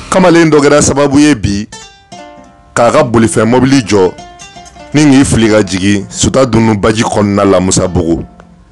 kamalen dɔ kɛra sababu ye bi k'a ka bolifɛn mobili jɔ ni k'i fili ka jigin Suta Dunu baji kɔnɔna la Musabugu.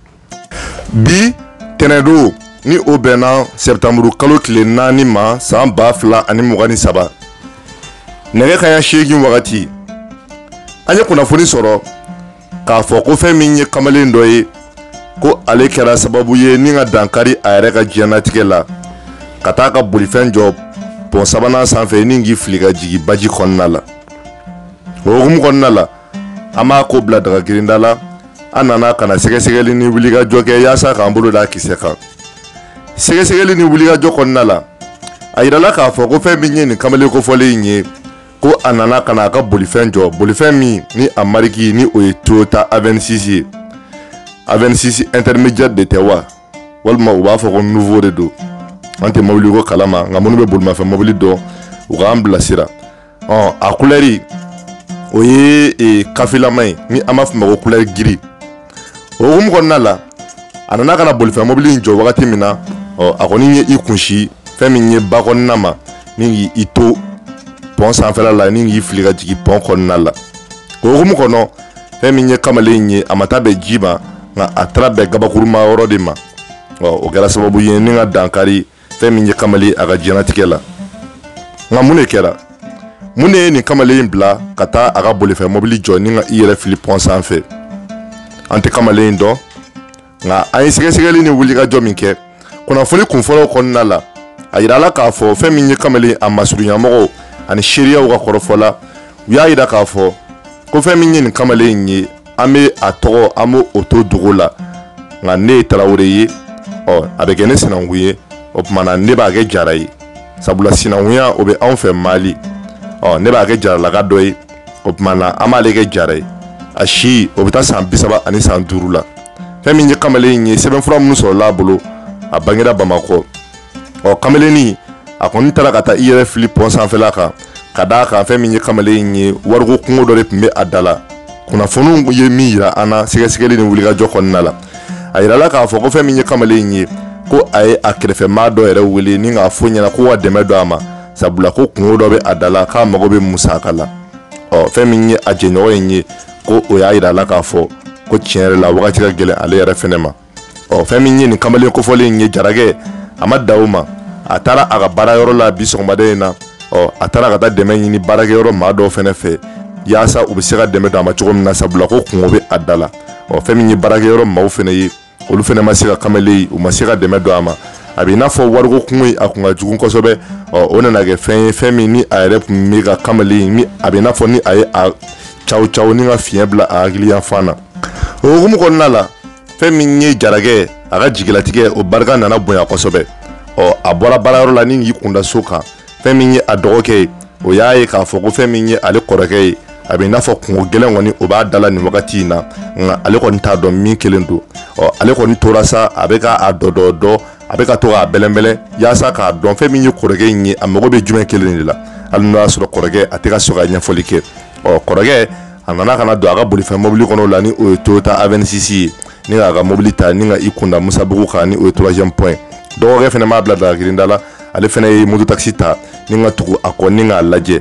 Bi tɛnɛndon ni o bɛnna Sɛpitɛnburu kalo tile 4 ma san 2023 nɛgɛ kanɲɛ 8 wagati an ye kunnafoni sɔrɔ k'a fɔ ko fɛn min ye kamalen dɔ ye ko ale kɛra sababu ye ni ka dankari a yɛrɛ ka diɲɛnatigɛ la ka taa ka bolifɛn jɔ pont sabanan sanfɛ ni k'i fili ka jigin baji kɔnɔna la. O hukumu kɔnɔna la an b'a ko bila daga girinda la an nana ka na sɛgɛsɛgɛli ni wulikajɔ kɛ yaasa k'an bolo da kisɛ kan. Sɛgɛsɛgɛli ni wulikajɔ kɔnɔna la a yirala k'a fɔ ko fɛn min ye nin kamalen kofɔlen in ye ko a nana ka na a ka bolifɛn jɔ, bolifɛn min ni a mariki ni o ye Toyota A26 ye. A26 intermédiaire de tɛ wa walima u b'a fɔ ko nouveau de don. An tɛ mobili ko kalama nka minnu bɛ bolimafɛn mobili dɔn u k'an bilasira. A couleur o ye kafilama ye ni an b'a fɔ ma ko couleur gris. O hukumu kɔnɔna la a nana ka na bolifɛn mobili in jɔ wagati min na a kɔni ye i kunsi fɛn min ye ba kɔnɔna ma ni k'i to pont sanfɛla la ni k'i fili ka jigin pont kɔnɔna la. O hukumu kɔnɔ fɛn min ye kamalen in ye a ma taa bɛn ji ma nka a taara bɛn gabakuruma yɔrɔ de ma. O kɛra sababu ye ni ka dankari fɛn min ye kamalen a ka diɲɛnatigɛ la. Nka mun de kɛra? Mun de ye nin kamalen in bila ka taa a ka bolifɛn mobili jɔ ni ka i yɛrɛ fili pont sanfɛ? An tɛ kamalen in dɔn nka an ye sɛgɛsɛgɛli ni wulikajɔ min kɛ kunnafoni kunfɔlɔw kɔnɔna la a yirala k'a fɔ fɛn min ye kamalen a masurunyamɔgɔw ani seereyaw ka kɔrɔfɔla u y'a yira k'a fɔ ko fɛn min ye nin kamalen in ye an bɛ a tɔgɔ an b'o o to dogo la nka ne ye Tarawele ye a bɛ kɛ ne sinankun ye o tuma na ne b'a kɛ Jara ye sabula sinankunya o bɛ anw fɛ Mali ne b'a kɛ Jaralaka dɔ ye o tuma na an b'ale kɛ Jara ye a si o bɛ taa san 35 la. Fɛn min ye kamalen in ye sɛbɛnfura minnu sɔrɔla a bolo a bangera Bamakɔ. Kamalen a kɔni taara ka taa i yɛrɛ fili pont sanfɛla kan ka d'a kan fɛn min ye kamalen in ye wariko kungo dɔ de tun bɛ a da la. Kunnafoniw ye min yira an na sɛgɛsɛgɛli ni wulikajɔ kɔnɔna la a yirala k'a fɔ ko fɛn min ye kamalen in ye ko a ye a kɛrɛfɛmaa dɔ yɛrɛ wele ni k'a fɔ ɲɛna ko ka dɛmɛ don a ma sabula ko kungo dɔ bɛ a da la k'a mago bɛ musaka la. Fɛn min ye a jɛɲɔgɔn in ye ko o y'a yirala k'a fɔ ko tiɲɛ yɛrɛ la wagati ka gɛlɛn ale yɛrɛ fɛnɛ ma. Fɛn min ye nin kamalen kofɔlen in ye Jarakɛ a ma da o ma a taara a ka baarayɔrɔ la bi sɔgɔmada in na a taara ka taa dɛmɛ ɲini baarakɛyɔrɔ maa dɔw fɛnɛ fɛ yaasa u bɛ se ka dɛmɛ don a ma cogo min na sabula ko kungo bɛ a da la. Fɛn min ye baarakɛyɔrɔ maaw fɛnɛ ye olu fɛnɛ ma se ka kamalen u ma se ka dɛmɛ don a ma a bɛ i n'a fɔ wariko kungo in a kun ka jugu kosɛbɛ o nana kɛ fɛn ye fɛn min ni a yɛrɛ kun bɛ ka kamalen ni a bɛ i n'a fɔ ni a ye a caw ni ka fiɲɛ bila a hakili yanfan na. O hukumu kɔnɔna la fɛn min ye Jarakɛ a ka jigilatigɛ o barika nana bonya kosɛbɛ. A bɔra baarayɔrɔ la ni k'i kunda so kan fɛn min ye a dɔgɔkɛ ye o y'a ye k'a fɔ ko fɛn min ye ale kɔrɔkɛ ye a bɛ i n'a fɔ kungo gɛlɛn kɔni o b'a da la nin wagati in na nka ale kɔni t'a dɔn min kelen don. Ale kɔni tora sa a bɛ k'a dɔ a bɛ ka to k'a bɛlɛnbɛlɛn yaasa k'a dɔn fɛn min ye kɔrɔkɛ in ye a mago bɛ jumɛn kelen de la hali n'o y'a sɔrɔ kɔrɔkɛ a tɛ ka sɔn ka ɲɛfɔli kɛ. Kɔrɔkɛ a nana ka na don a ka bolifɛn mobili kɔnɔ la ni o ye Toyota A26 ye ni k'a ka mobili ta ni ka i kunda Musabugu kan ni o ye 3e point. Dɔgɔkɛ fɛnɛ m'a bila daga girinda la ale fɛnɛ ye moto taxi ta ni ka tugu a kɔ ni k'a lajɛ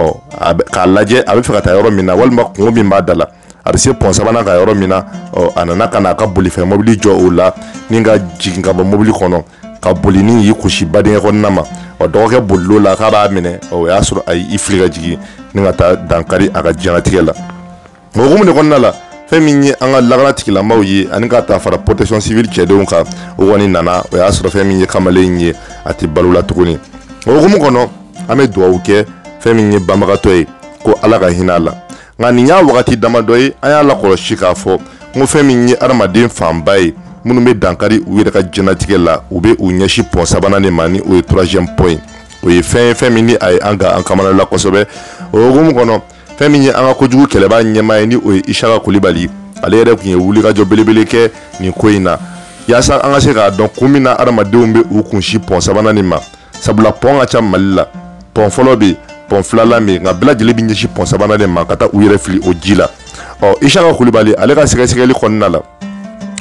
k'a lajɛ a bɛ fɛ ka taa yɔrɔ min na walima kungo min b'a da la a bɛ se pont sabanan kan yɔrɔ min na a nana ka na a ka bolifɛn mobili jɔ o la ni ka jigin ka bɔ mobili kɔnɔ ka boli ni y'i kusi badenkɛ kɔnɔna ma dɔgɔkɛ bolil'o la k'a b'a minɛ o y'a sɔrɔ a y'i fili ka jigin ni ka taa dankari a ka diɲɛnatigɛ la. O hukumu de kɔnɔna la fɛn min ye an ka lakana tigilamaaw ye ani ka taa fara protection civile cɛdenw kan o kɔni nana o y'a sɔrɔ fɛn min ye kamalen in ye a tɛ balo la tuguni. O hukumu kɔnɔ an bɛ dugawu kɛ fɛn min ye banbagatɔ ye ko Ala ka hinɛ a la nka nin y'a wagati damadɔ ye an y'a lakɔlɔsi k'a fɔ ko fɛn min ye adamaden fanba ye minnu bɛ dankari u yɛrɛ ka diɲɛnatigɛ la u bɛ u ɲɛsin pont sabanan de ma ni o ye 3e point. O ye fɛn ye fɛn min ni a ye an ka an kamana la kosɛbɛ. O hukumu kɔnɔ fɛn min ye an ka kojugu kɛlɛbaa ɲɛmaa ye ni o ye Isaka Kulibali ale yɛrɛ tun ye wulikajɔ belebele kɛ nin ko in na yaasa an ka se k'a dɔn kun min na adamadenw bɛ u kunsi pont sabanan ma sabula pont ka ca Mali la pont fɔlɔ bɛ yen pont filanan bɛ yen nka bɛɛ lajɛlen bɛ ɲɛsin pont sabanan ma ka taa u yɛrɛ fili o ji la. Isaka Kulibali ale ka sɛgɛsɛgɛli kɔnɔna la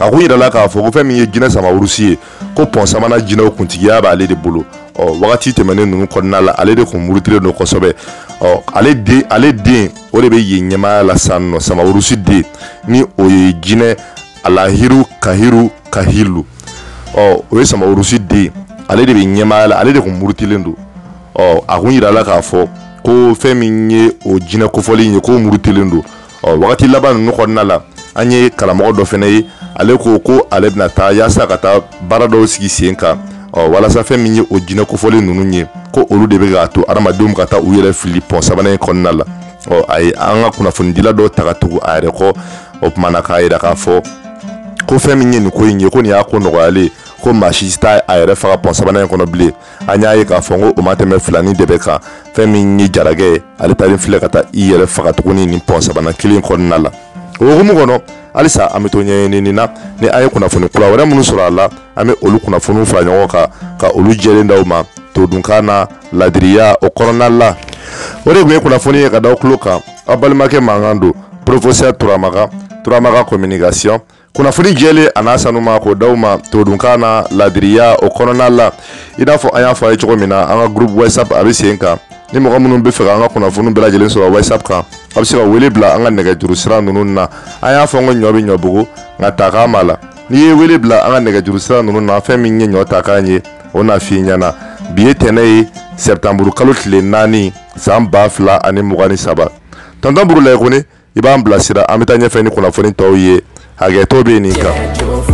a ko yira la k'a fɔ ko fɛn min ye jinɛ Samawurusi ye ko pɔn samana jinɛw kuntigiya b'ale de bolo wagati tɛmɛnen ninnu kɔnɔna la ale de kun murutilen don kosɛbɛ ale den o de bɛ yen ɲɛmaya la sisan nɔ Samawurusi den ni o ye jinɛ Alahiru Kahilu o ye Samawurusi den ale de bɛ ɲɛmaya la ale de kun murutilen don a kun yira la k'a fɔ ko fɛn min ye o jinɛ kofɔli ye ko murutilen don wagati laban ninnu kɔnɔna la an ye karamɔgɔ dɔ fɛnɛ ye ale ko ale bɛna taa yaasa ka taa baara dɔw sigi sen kan walasa fɛn min ye o jinɛ kofɔli ninnu ye ko olu de bɛ k'a to adamadenw ka taa u yɛrɛ fili pɔn sabanan in kɔnɔna la a ye an ka kunnafonidila dɔw ta ka tugu a yɛrɛ kɔ o tuma na k'a yira k'a fɔ ko fɛn min ye nin ko in ye ko nin y'a ko nɔgɔyalen ko maa si t'a a yɛrɛ faga pɔn sabanan in kɔnɔ bilen an y'a ye k'a fɔ ko o ma tɛmɛ filani de bɛ kan fɛn min ye Jaragɛ ale talen filɛ ka taa i yɛrɛ faga tuguni nin pɔn sabanan kelen kɔnɔna la o hukumu kɔnɔ halisa an bɛ to ɲɛɲinini na ni an ye kunnafoni kura wɛrɛ minnu sɔrɔ a la an bɛ olu kunnafoniw fara ɲɔgɔn kan ka olu jɛlen d'aw ma todunkan na ladiriya o kɔnɔna la o de tun ye kunnafoni ye ka d'aw tulo kan aw balimakɛ mankan don Professeur Turamaga Communication kunnafoni jɛlen a n'a sanuma k'o d'aw ma todunkan na ladiriya o kɔnɔna la i n'a fɔ an y'a fɔ a ye cogo min na an ka groupe WhatsApp a bɛ sen kan ni mɔgɔ minnu bɛ fɛ ka an ka kunnafoni bɛɛ lajɛlen sɔrɔ WhatsApp kan a bɛ se ka wele bila an ka nɛgɛjuru sira ninnu na an y'a fɔ n ko ɲɔ bɛ ɲɔbugu nka takan b'a la n'i ye wele bila an ka nɛgɛjuru sira ninnu na fɛn min ye ɲɔ takan ye o na f'i ɲɛna bi ye tɛnɛ ye Septembre kalo tile 4 san 2023 tonton Burulayi Kone i b'an bilasira an bɛ taa ɲɛfɛ ni kunnafoni tɔw ye hakɛto bɛ nin kan.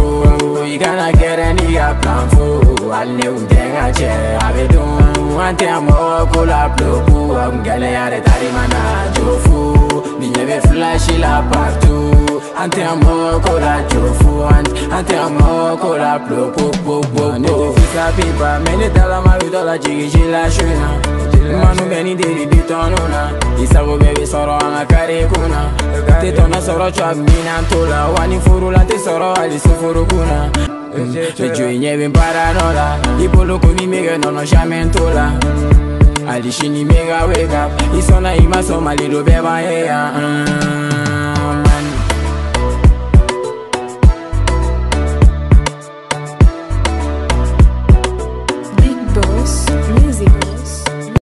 Ante amo kola bloku amgale yare tarimana jofu minye flash la partout ante amo kola jofu ante amo kola bloku ne fika pipa mene tala marudo la jigi la shuna manu beni deri bitonona isago bebe soro anga kare kuna te tona soro chwa mina tola wani furu la te soro ali sufuru kuna Mejo nyebe paranola Ipolo komi mega nono jamais tola Ali shini mega wake up Isona ima soma lido beba yeah